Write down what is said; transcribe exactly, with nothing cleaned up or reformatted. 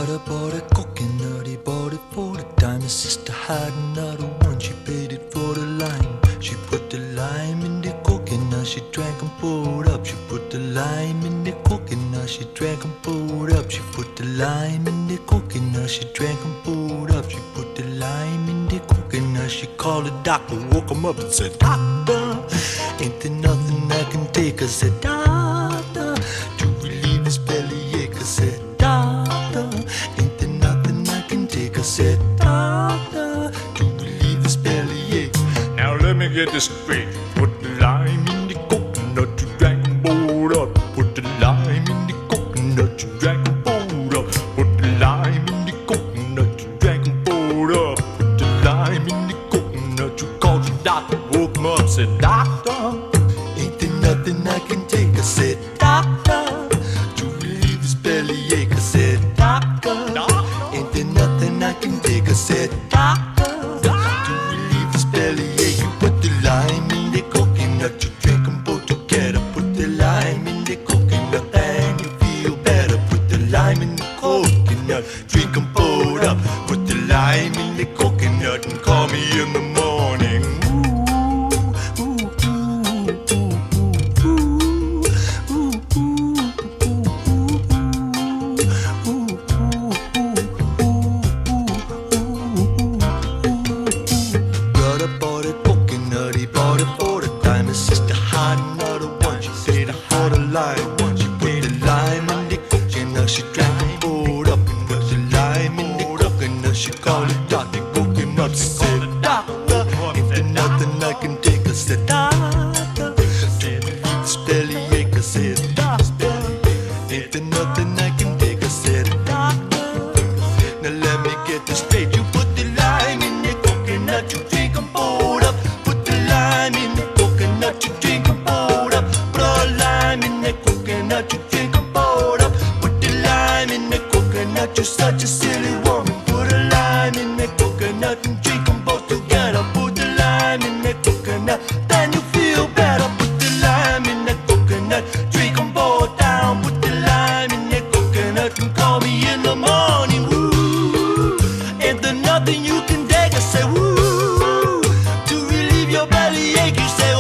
Brother bought a coconut, he bought it for the dime. His sister had another one, she paid it for the lime. She put the lime in the coconut, she drank and poured up. She put the lime in the coconut, she drank and poured up. She put the lime in the coconut, she drank and poured up. She put the lime in the coconut, she called the doctor, woke him up and said, "Doctor, ain't there nothing I can take?" I said, "Doctor, to relieve his bellyache." I said, "Doctor, ain't there nothing I can take?" I said, "Doctor, to relieve his bellyache." Now let me get this straight. Put the lime in the coconut, you drank and poured up. Put the lime in the coconut, you drank and poured up. Put the lime in the coconut, you drank and poured up. Put the lime in the coconut, you called your doctor, woke him up, said, "Doctor, ain't there nothing I can take?" I said, "Doctor, to relieve his bellyache." I said, "Doctor, ain't there nothing I can take?" I said, "Doctor, to relieve his bellyache." You put the lime in the coconut, you drink them both together. Put the lime in the coconut and you feel better. Put the lime in the coconut, drink them both up. Put the lime in the coconut and call me in the morning. Brother bought a coconut, he bought it for the dime. His sister had another one, she paid it for the lime. She put the lime in the coconut, she drank and poured up. And put the lime in the coconut, she called it Doctor Coconut. She said, "Doctor, ain't there nothing I can take?" I said, "Doctor, to relieve this bellyache." I said, "Doctor, ain't there nothing I can take?" I said, "Doctor, now let me get this straight. You put the lime in the coconut, you drink and poured up. Put the lime in the coconut, you drink and poured up. Put a lime in the coconut, you drink and poured up. Put the lime in the coconut, you're such a silly woman. Put a lime in the coconut and drink them both together. Put the lime in the coconut, then you feel better. Put the lime in the coconut, drink them both down. Put the lime in the coconut and call me in the morning. Woo, ain't there nothing you can take? I say, woo, to relieve your bellyache. You say,